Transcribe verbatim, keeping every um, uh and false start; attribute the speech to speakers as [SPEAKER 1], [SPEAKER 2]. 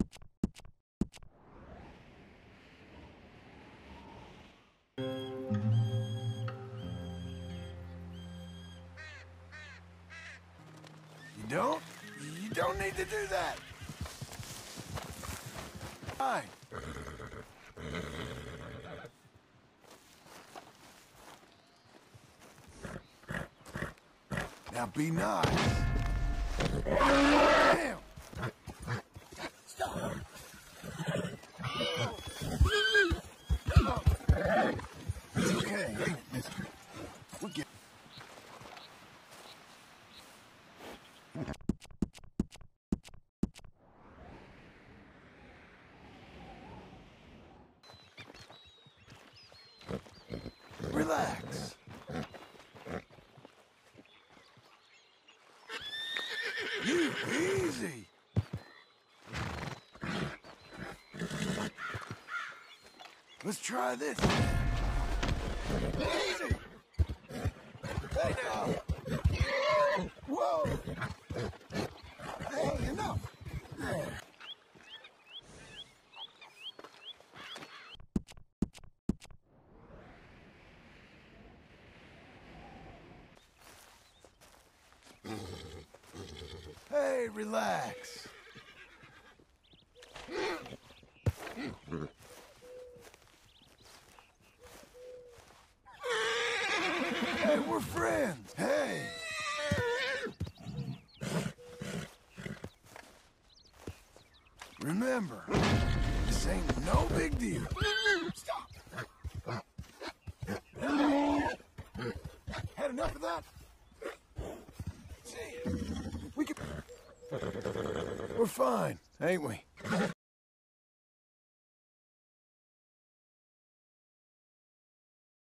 [SPEAKER 1] You don't? You don't need to do that. Fine. Now be nice. Damn! Stop! It's okay, ain't it, mister? We'll get... Relax. You easy. Let's try this. Easy. Hey now. Whoa. Hey, enough. Hey, relax. Hey, we're friends. Hey. Remember, this ain't no big deal. Stop. Had enough of that? See, we can... We're fine, ain't we?